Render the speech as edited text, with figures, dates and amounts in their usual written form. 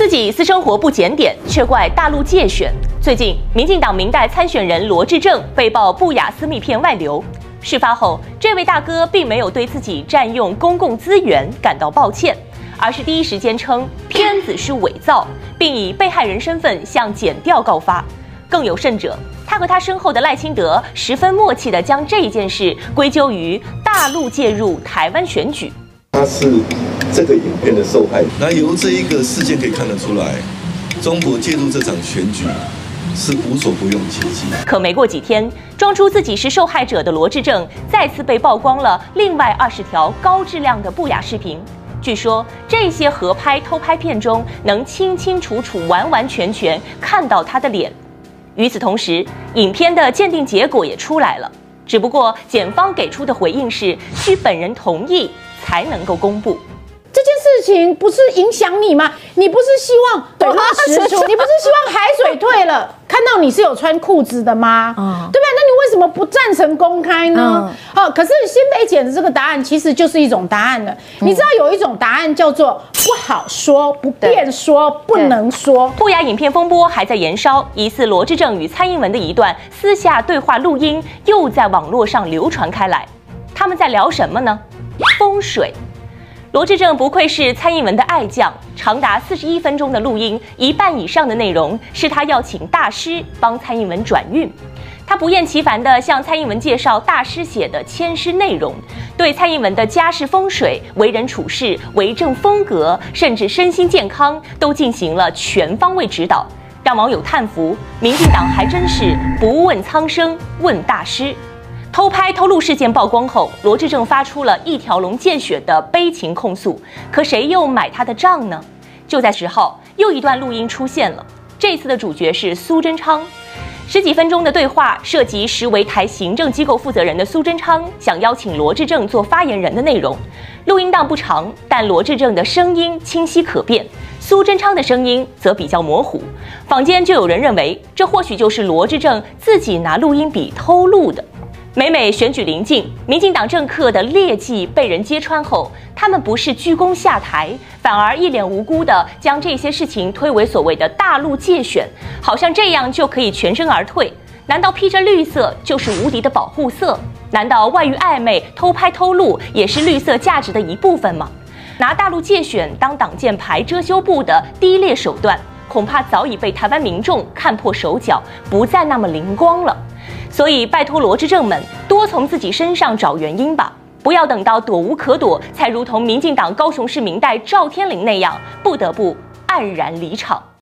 自己私生活不检点，却怪大陆界选。最近，民进党明代参选人罗致政被曝不雅私密片外流。事发后，这位大哥并没有对自己占用公共资源感到抱歉，而是第一时间称片子是伪造，并以被害人身份向检调告发。更有甚者，他和他身后的赖清德十分默契地将这件事归咎于大陆介入台湾选举。 他是这个影片的受害者。 那由这一个事件可以看得出来，中国介入这场选举是无所不用其极。 可没过几天，装出自己是受害者的罗致政再次被曝光了另外20条高质量的不雅视频。据说这些合拍、偷拍片中能清清楚楚、完完全全看到他的脸。与此同时，影片的鉴定结果也出来了，只不过检方给出的回应是需本人同意才能够公布。 这件事情不是影响你吗？你不是希望水落石出，你不是希望海水退了，看到你是有穿裤子的吗？对不对？那你为什么不赞成公开呢？可是新北检的这个答案其实就是一种答案了。你知道有一种答案叫做不好说、不便说、不能说。 不雅影片风波还在延烧，疑似罗致政与蔡英文的一段私下对话录音又在网络上流传开来。他们在聊什么呢？风水。罗致政不愧是蔡英文的爱将，长达41分钟的录音，一半以上的内容是他要请大师帮蔡英文转运。他不厌其烦地向蔡英文介绍大师写的签诗内容，对蔡英文的家世风水、为人处事、为政风格，甚至身心健康都进行了全方位指导，让网友叹服：民进党还真是不问苍生问大师。偷拍偷录事件曝光后，罗致政发出了一条龙见血的悲情控诉，可谁又买他的账呢？就在10号，又一段录音出现了，这次的主角是苏贞昌。10几分钟的对话涉及10为台行政机构负责人的苏贞昌想邀请罗致政做发言人的内容。录音档不长，但罗致政的声音清晰可辨，苏贞昌的声音则比较模糊。坊间就有人认为，这或许就是罗致政自己拿录音笔偷录的。每每选举临近，民进党政客的劣迹被人揭穿后，他们不是鞠躬下台，反而一脸无辜地将这些事情推为所谓的大陆界选，好像这样就可以全身而退。难道披着绿色就是无敌的保护色？难道外遇暧昧、偷拍偷录也是绿色价值的一部分吗？拿大陆界选当挡箭牌、遮羞布的低劣手段，恐怕早已被台湾民众看破手脚，不再那么灵光了。所以拜托罗致政们多从自己身上找原因吧，不要等到躲无可躲，才如同民进党高雄市民代赵天麟那样，不得不黯然离场。